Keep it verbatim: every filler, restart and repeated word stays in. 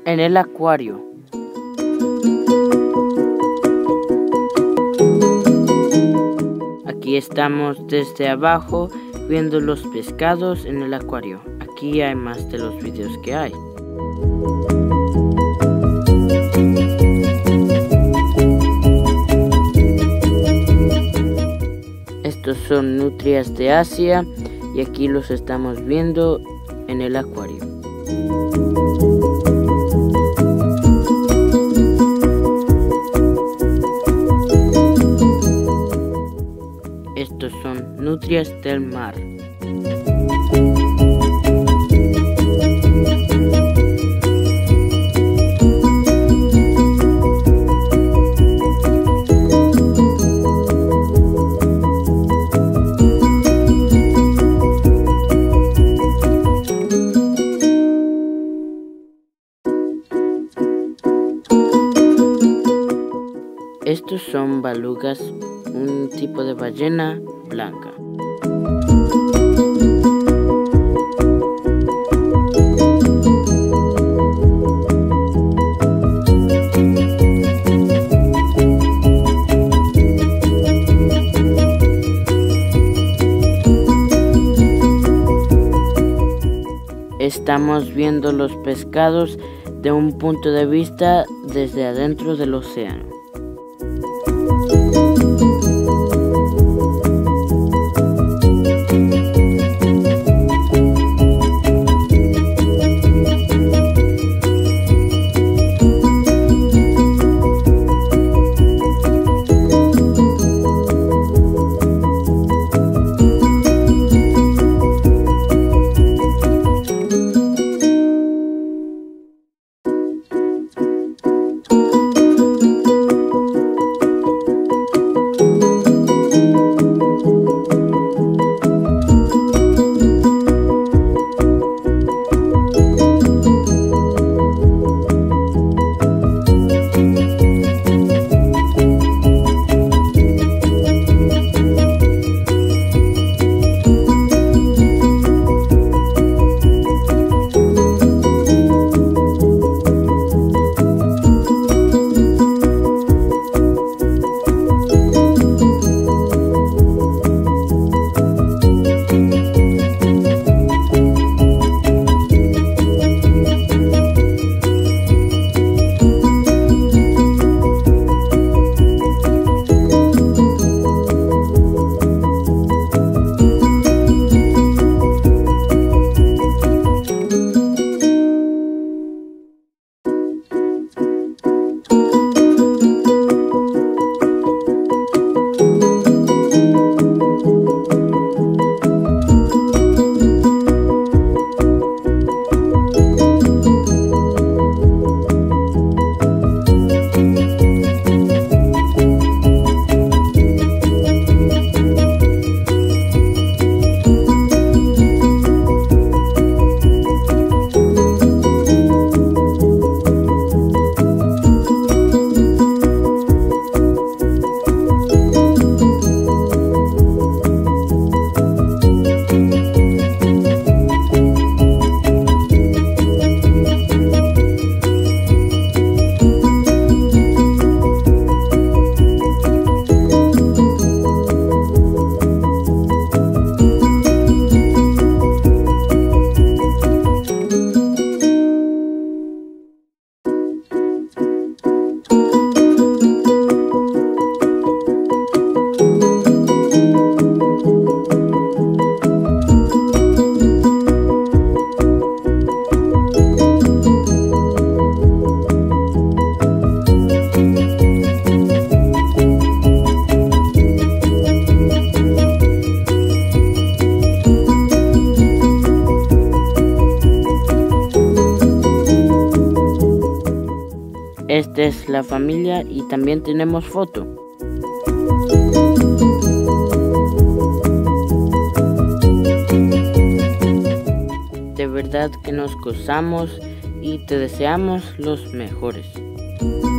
en el acuario. Aquí estamos desde abajo viendo los pescados en el acuario. Aquí hay más de los videos que hay. Estos son nutrias de Asia y aquí los estamos viendo en el acuario. Estos son nutrias del mar. Estos son belugas, un tipo de ballena blanca. Estamos viendo los pescados de un punto de vista desde adentro del océano. Esta es la familia y también tenemos foto. De verdad que nos gozamos y te deseamos los mejores.